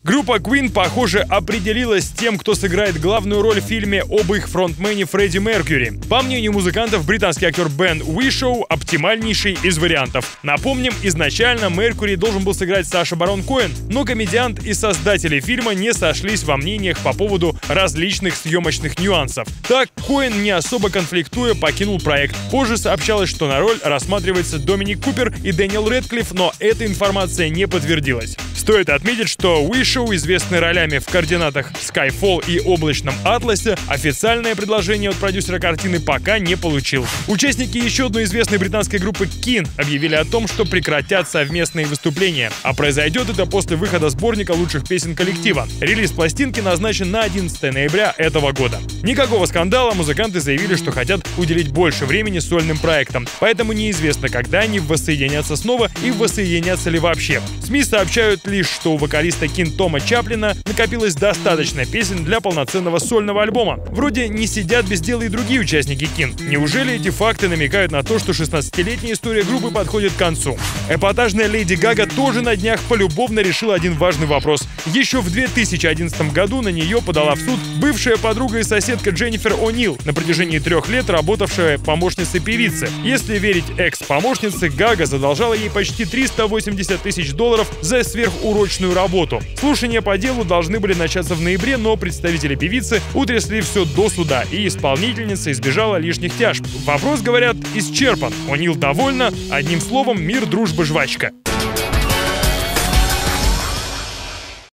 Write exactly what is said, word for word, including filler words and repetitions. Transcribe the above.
Группа Queen, похоже, определилась с тем, кто сыграет главную роль в фильме об их фронтмене Фредди Меркьюри. По мнению музыкантов, британский актер Бен Уишоу оптимальнейший из вариантов. Напомним, изначально Меркьюри должен был сыграть Саша Барон Коэн, но комедиант и создатели фильма не сошлись во мнениях по поводу различных съемочных нюансов. Так, Коэн, не особо конфликтуя, покинул проект. Позже сообщалось, что на роль рассматривается Доминик Купер и Дэниел Рэдклифф, но эта информация не подтвердилась. Стоит отметить, что Уишоу, известный ролями в «Координатах», «Skyfall» и «Облачном атласе», официальное предложение от продюсера картины пока не получил. Участники еще одной известной британской группы Kin объявили о том, что прекратят совместные выступления. А произойдет это после выхода сборника лучших песен коллектива. Релиз пластинки назначен на одиннадцатое ноября этого года. Никакого скандала, музыканты заявили, что хотят уделить больше времени сольным проектам. Поэтому неизвестно, когда они воссоединятся снова и воссоединятся ли вообще. СМИ сообщают лишь, что у вокалиста Kin Тома Чаплина накопилось достаточно песен для полноценного сольного альбома. Вроде не сидят без дела и другие участники Kin. Неужели эти факты намекают на то, что шестнадцатилетняя история группы подходит к концу? Эпатажная Леди Гага тоже на днях полюбовно решила один важный вопрос. Еще в две тысячи одиннадцатом году на нее подала в суд бывшая подруга и соседка Дженнифер О'Нил, на протяжении трех лет работавшая помощницей певицы. Если верить экс-помощнице, Гага задолжала ей почти триста восемьдесят тысяч долларов за сверхурочную работу. Слушания по делу должны были начаться в ноябре, но представители певицы утрясли все до суда, и исполнительница избежала лишних тяжб. Вопрос, говорят, исчерпан. О'Нил довольна. Одним словом, мир, дружба, жвачка.